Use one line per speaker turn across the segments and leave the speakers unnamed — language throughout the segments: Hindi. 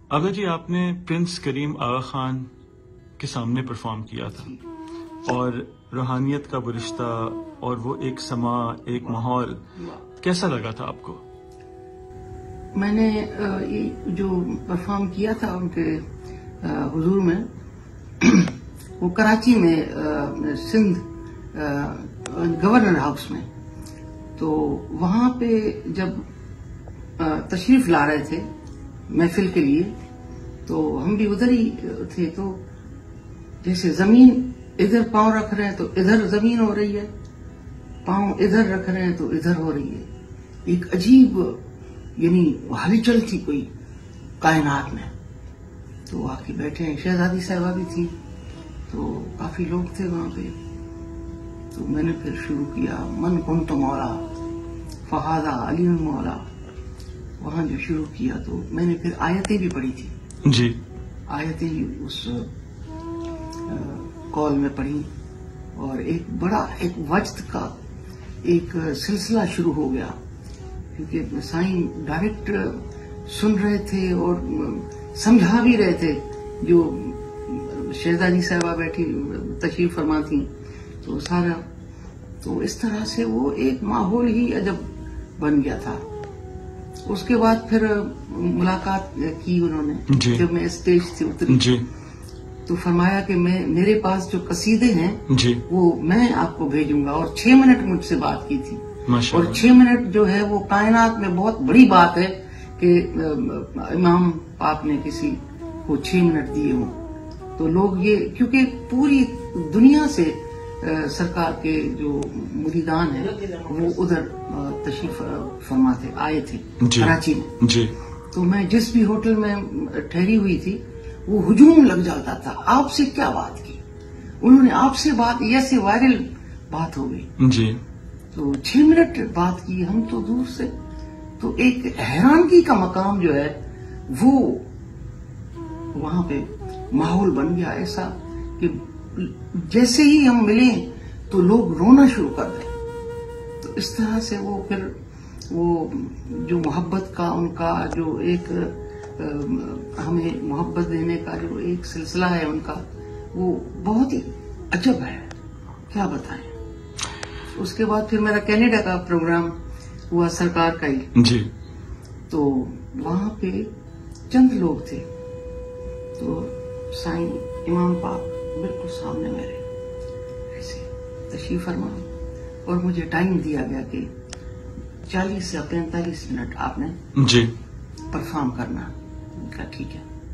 आगा जी, आपने प्रिंस करीम आगा खान के सामने परफॉर्म किया था और रूहानियत का वो रिश्ता और वो एक समा, एक माहौल कैसा लगा था आपको?
मैंने ये जो परफॉर्म किया था उनके हुजूर में वो कराची में सिंध गवर्नर हाउस में, तो वहां पे जब तशरीफ ला रहे थे महफिल के लिए, तो हम भी उधर ही थे। तो जैसे जमीन इधर पांव रख रहे हैं तो इधर जमीन हो रही है, पांव इधर रख रहे हैं तो इधर हो रही है। एक अजीब यानी हलचल थी कोई कायनात में। तो आके बैठे हैं, शहजादी साहिबा भी थी, तो काफी लोग थे वहां पे। तो मैंने फिर शुरू किया मन कुंत मौला फहादा अली मौला। वहां जो शुरू किया तो मैंने फिर आयतें भी पढ़ी थी
जी।
आयतें ही उस कॉल में पढ़ी और एक बड़ा एक वक्त का एक सिलसिला शुरू हो गया, क्योंकि साईं डायरेक्ट सुन रहे थे और समझा भी रहे थे। जो शहजादी साहिबा बैठी तशरीफ फरमा थी, तो सारा तो इस तरह से वो एक माहौल ही अजब बन गया था। उसके बाद फिर मुलाकात की उन्होंने जब मैं स्टेज से उतरी जी। तो फरमाया कि मेरे पास जो कसीदे हैं जी, वो मैं आपको भेजूंगा। और 6 मिनट मुझसे बात की थी। और 6 मिनट जो है वो कायनात में बहुत बड़ी बात है कि इमाम पाक ने किसी को 6 मिनट दिए हों। तो लोग ये, क्योंकि पूरी दुनिया से सरकार के जो मुरीदान है वो उधर तशरीफ फरमा थे, आए थे कराची में जी। तो मैं जिस भी होटल में ठहरी हुई थी वो हुजूम लग जाता था, आपसे क्या बात की उन्होंने, आपसे बात, ऐसे वायरल बात हो गई जी। तो 6 मिनट बात की हम तो दूर से। तो एक हैरानगी का मकाम जो है वो वहां पे माहौल बन गया ऐसा कि जैसे ही हम मिले तो लोग रोना शुरू कर दें। तो इस तरह से वो फिर वो जो मोहब्बत का उनका जो एक हमें मोहब्बत देने का जो एक सिलसिला है उनका, वो बहुत ही अजब है, क्या बताएं। उसके बाद फिर मेरा कनाडा का प्रोग्राम हुआ सरकार का ही जी। तो वहां पे चंद लोग थे, तो साईं इमाम पाक बिल्कुल सामने मेरे ऐसे तशरीफ फरमा और मुझे टाइम दिया गया कि 40 या 45 मिनट आपने जी परफॉर्म करना। उनका ठीक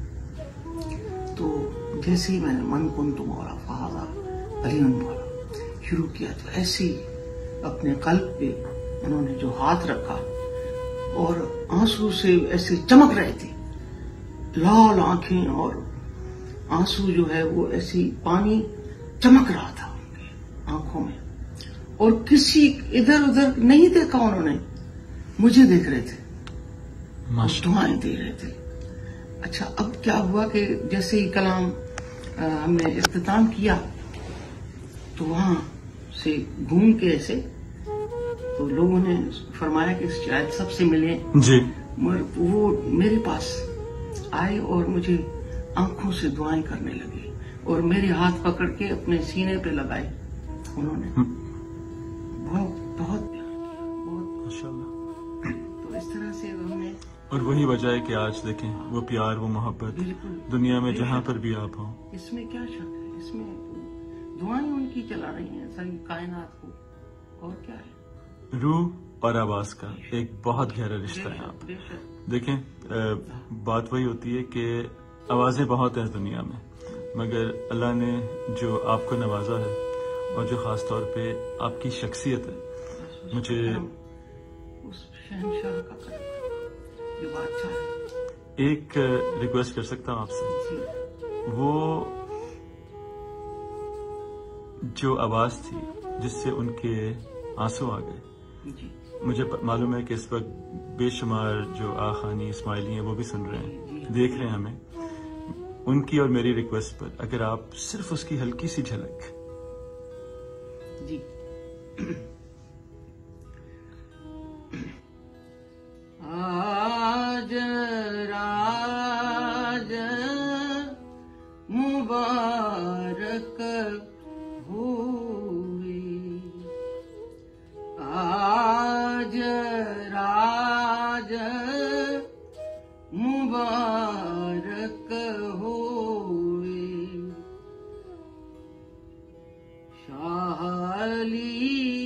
है। तो जैसे ही मैंने मन कुंत मौला फहादा अली मौला शुरू किया, तो ऐसे ही अपने कल्ब पे उन्होंने जो हाथ रखा और आंसू से ऐसे चमक रहे थे, लाल आंखें और आंसू जो है वो ऐसी पानी चमक रहा था उनके आंखों में, और किसी इधर उधर नहीं देखा उन्होंने, मुझे देख रहे थे, दुआएं दे रहे थे। अच्छा, अब क्या हुआ कि जैसे ही कलाम हमने इख्तिताम किया तो वहां से घूम के ऐसे तो लोगों ने फरमाया कि शायद सबसे मिले जी। वो मेरे पास आए और मुझे आंखों से दुआएं करने लगे और मेरे हाथ पकड़ के अपने सीने पे लगाए उन्होंने। बहुत बहुत माशाल्लाह। तो इस तरह से हमने,
और वही वजह है कि आज देखें वो प्यार, वो मोहब्बत दुनिया में जहाँ पर भी आप हो,
इसमें क्या शक है, इसमें दुआएं उनकी चला रही हैं सारी कायनात को, और क्या है।
रूह और आवाज का एक बहुत गहरा रिश्ता है। आप देखें, बात वही होती है कि आवाजें बहुत हैं इस दुनिया में, मगर अल्लाह ने जो आपको नवाजा है और जो खास तौर पे आपकी शख्सियत है, मुझे
उस शहंशाह का जो बादशाह है,
एक रिक्वेस्ट कर सकता हूँ आपसे। वो जो आवाज थी जिससे उनके आंसू आ गए, मुझे मालूम है कि इस वक्त बेशुमार जो आखानी इस्माइली हैं वो भी सुन रहे हैं, देख रहे हैं हमें। उनकी और मेरी रिक्वेस्ट पर अगर आप सिर्फ उसकी हल्की सी झलक
जी। आज रात राज मुबारक होए। शाहली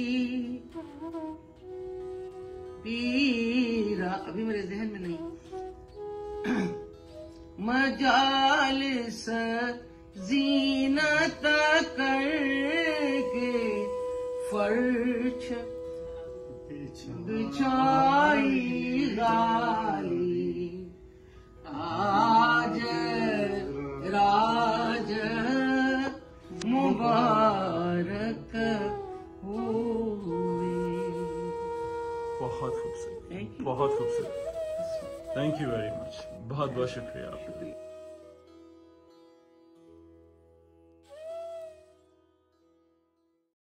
पीरा, अभी मेरे जहन में नहीं, मजालिस जीनत करके फर्श बिछाई गाली, आज राज मुबारक हुए।
बहुत खूबसूरत, बहुत खूबसूरत। थैंक यू वेरी मच, बहुत बहुत शुक्रिया आपका।